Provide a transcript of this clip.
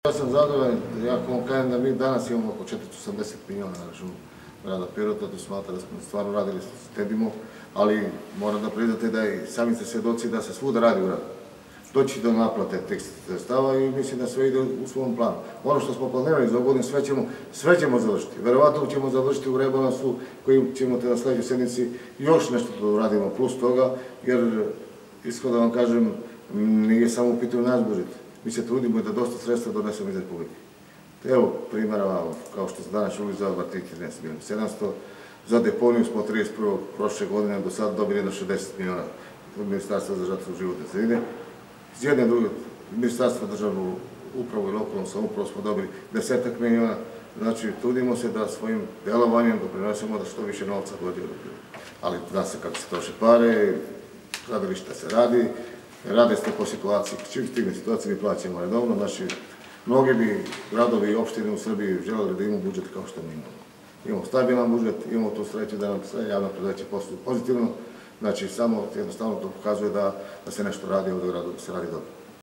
Ja sam zadovoljan, jako vam kažem da mi danas imamo oko 480 miliona na računu grada Pirota, to smatra da smo stvarno radili, štedimo, ali moram da priznate da i sami ste svjedoci da se svuda radi u gradu. Doći do naplate tih sredstava i mislim da sve ide u svom planu. Ono što smo planirali za godinu sve ćemo završiti. Verovatno ćemo završiti u rebalansu koji ćemo te na sledećoj sednici još nešto da uradimo plus toga, jer iskreno da vam kažem, nije samo u pitanju naš budžet. Mi se trudimo da dosta sredstva donesemo iz Republike. Evo primjera, kao što ste danas čuli, za Albartiki 13 miliona 700, za deponiju smo 31. prošle godine do sada dobili jedno 60 miliona od Ministarstva za zaštitu životne sredine. Iz jedne druge Ministarstva državnu upravu i lokalnu samoupravu smo dobili 10 miliona. Znači, trudimo se da svojim delovanjem doprinosimo da što više novca dođe. Ali zna se kako se troše pare, gradilišta se rade se po situaciji, čim stigne situacija mi plaćamo redovno. Znači, mnogi bi gradovi i opštine u Srbiji želeli da imamo budžet kao što mi imamo. Imamo stabilan budžet, imamo tu sreću da nam sve javno predaće posluju pozitivno. Znači, samo jednostavno to pokazuje da se nešto radi ovdje u gradu, da se radi dobro.